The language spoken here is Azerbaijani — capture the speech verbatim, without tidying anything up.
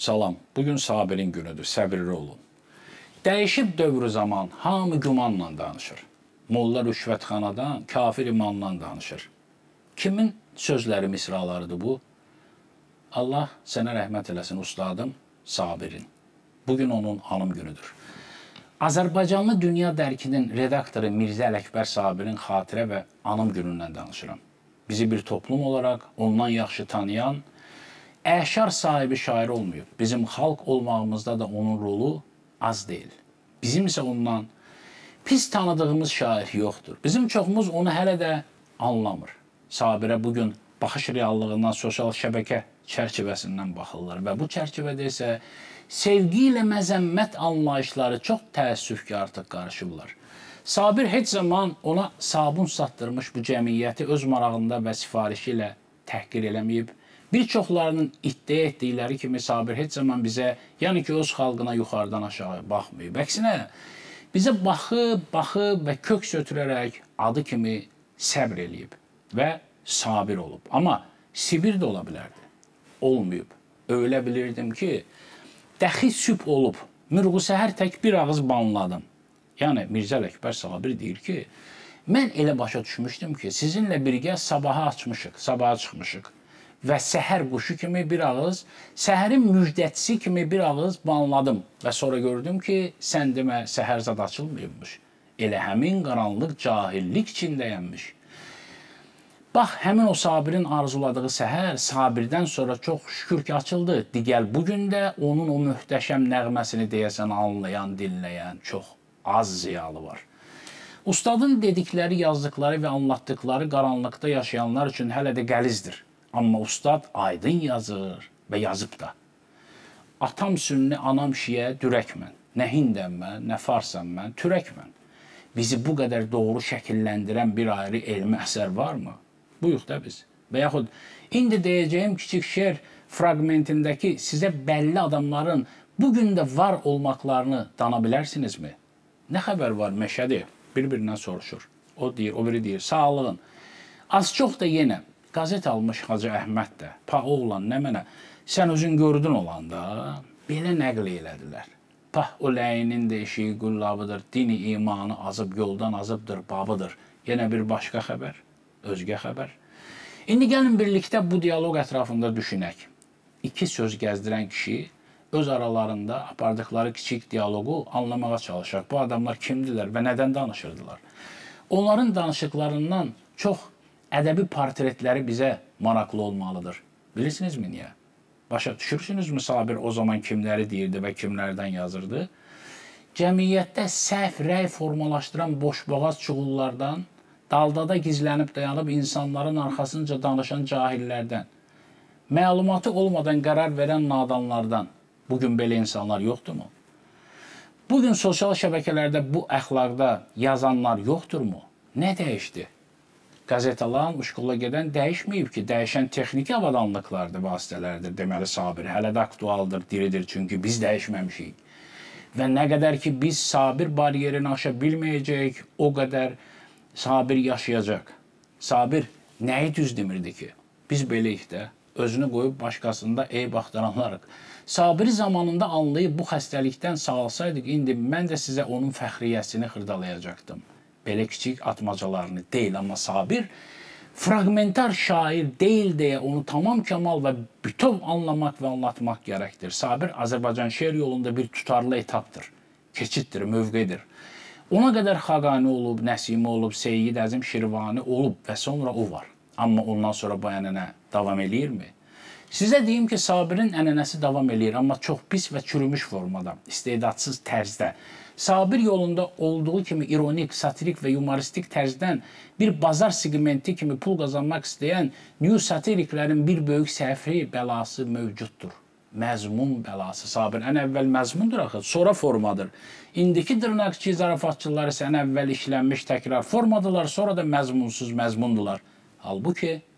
Salam, bugün Sabirin günüdür, səbirli olun. Dəyişib dövrü zaman hamı gümanla danışır. Molla rüşvətxanadan, kafir imandan danışır. Kimin sözləri, misralarıdır bu? Allah sənə rəhmət eləsin ustadım Sabirin. Bugün onun anım günüdür. Azərbaycanlı Dünya Dərkinin redaktoru Mirzə Ələkbər Sabirin xatirə və anım günündən danışıram. Bizi bir toplum olaraq ondan yaxşı tanıyan, əşar sahibi şair olmayıb. Bizim xalq olmağımızda da onun rolu az deyil. Bizim isə ondan pis tanıdığımız şair yoxdur. Bizim çoxumuz onu hələ də anlamır. Sabirə bugün baxış reallığından, sosial şəbəkə çərçivəsindən baxırlar və bu çərçivədə isə sevgi ilə məzəmmət anlayışları çox təəssüf ki, artıq qarışıblar. Sabir heç zaman ona sabun satdırmış bu cəmiyyəti öz marağında və sifarişi ilə təhqir eləməyib. Bir çoxlarının iddia etdikləri kimi Sabir heç zaman bizə, yəni ki, öz xalqına yuxarıdan aşağı baxmayıb. Əksinə, bizə baxıb, baxıb və kök sötürərək adı kimi səbr eləyib və sabir olub. Amma Sibir də ola bilərdi. Olmayıb. Öyle bilirdim ki, dəxi sübh olub, mürğu səhər tək bir ağız banladım. Yəni, Mirzə Ələkbər Sabir deyir ki, mən elə başa düşmüşdüm ki, sizinlə birgə sabaha açmışıq, sabaha çıxmışıq. Və səhər quşu kimi bir ağız, səhərin müjdətisi kimi bir ağız banladım. Və sonra gördüm ki, sən demə, səhər zad açılmayıbmış. Elə həmin qaranlıq cahillik içindəyənmiş. Bax, həmin o Sabirin arzuladığı səhər, Sabirdən sonra çox şükür ki, açıldı. Digəl bugün də onun o möhtəşəm nəğməsini deyəsən anlayan, dinləyən çox az ziyalı var. Ustadın dedikləri, yazdıkları və anlatdıkları qaranlıqda yaşayanlar üçün hələ də qəlizdir. Amma ustad aydın yazır və yazıb da. Atam sünni, anam şiə, dürək mən. Nə hindəm mən, nə farsam mən, türək mən. Bizi bu qədər doğru şəkilləndirən bir ayrı elmi əsər varmı? Buyuq da biz. Və yaxud, indi deyəcəyim kiçik şeir fragmentindəki sizə bəlli adamların bugün də var olmaqlarını dana bilərsinizmi? Nə xəbər var meşədir? Bir-birindən soruşur. O deyir, o biri deyir, sağlığın. Az çox da yenə. Qazet almış Hacı Əhməd də, pa oğlan nə mənə, sən özün gördün olanda, belə nəql elədilər. Pah, o ləyinin də eşiği qullabıdır, dini imanı azıb, yoldan azıbdır, babıdır. Yenə bir başqa xəbər, özgə xəbər. İndi gəlin birlikdə bu diyaloq ətrafında düşünək. İki söz gəzdirən kişi öz aralarında apardıqları kiçik diyaloqu anlamağa çalışaq. Bu adamlar kimdilər və nədən danışırdılar? Onların danışıqlarından çox ədəbi portretləri bizə maraqlı olmalıdır. Bilirsinizmi niyə? Başa düşürsünüzmü Sabir o zaman kimləri deyirdi və kimlərdən yazırdı? Cəmiyyətdə səhv rəy formalaşdıran boşboğaz çuğullardan, daldada gizlənib dayanıb insanların arxasınca danışan cahillərdən, məlumatı olmadan qərar verən nadanlardan bugün belə insanlar yoxdurmu? Bugün sosial şəbəkələrdə bu əxlaqda yazanlar yoxdurmu? Nə dəyişdi? Qazetaların uşqula gedən dəyişməyib ki, dəyişən texniki avadanlıqlardır, vasitələrdir. Deməli, Sabir hələ də aktualdır, diridir, çünki biz dəyişməmişik. Və nə qədər ki, biz Sabir bariyerini aşa bilməyəcəyik, o qədər Sabir yaşayacaq. Sabir nəyi düz demirdi ki? Biz beləyik də, özünü qoyub başqasında eyb axtaranlarıq. Sabir zamanında anlayıb bu xəstəlikdən sağalsaydıq, indi mən də sizə onun fəxriyyəsini xırdalayacaqdım. Belə kiçik atmacalarını deyil, amma Sabir fragmentar şair deyil deyə onu tamam kəmal və bütöv anlamaq və anlatmaq gərəkdir. Sabir Azərbaycan şeir yolunda bir tutarlı etapdır, keçiddir, mövqedir. Ona qədər Xaqani olub, Nəsimi olub, Seyyid Əzim Şirvani olub və sonra o var. Amma ondan sonra bu ənənə davam eləyirmi? Sizə deyim ki, Sabirin ənənəsi davam eləyir, amma çox pis və çürümüş formada, istedadsız tərzdə. Sabir yolunda olduğu kimi ironik, satirik və yumoristik tərzdən bir bazar segmenti kimi pul qazanmaq istəyən new satiriklərin bir böyük səhvi bəlası mövcuddur. Məzmun bəlası. Sabir ən əvvəl məzmundur axı, sonra formadır. İndiki dırnaqçı zarafatçılar isə ən əvvəl işlənmiş təkrar formadılar, sonra da məzmunsuz məzmundular. Halbuki